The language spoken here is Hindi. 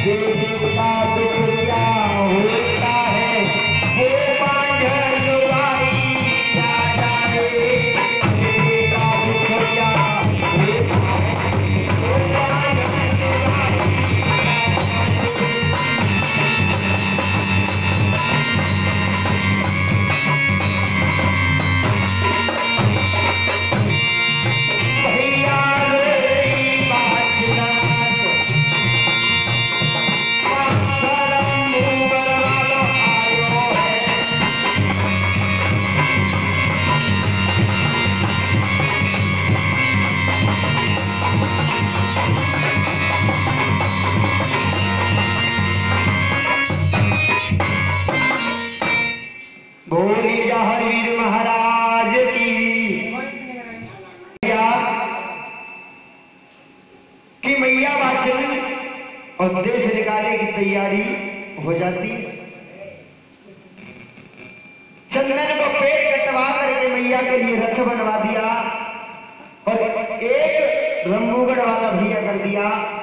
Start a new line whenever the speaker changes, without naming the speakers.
देवी का दुख क्या होता है वो बांझल लुगाई क्या जाने। देवी का दुख क्या होता है वो बांझल लुगाई भैया रे बाछना बोली हरवीर महाराज की कि मैया वाचन और देश निकाले की तैयारी हो जाती। चंदन को पेट कटवा करके मैया के लिए रथ बनवा दिया और एक रंबूगढ़ वाला भैया कर दिया।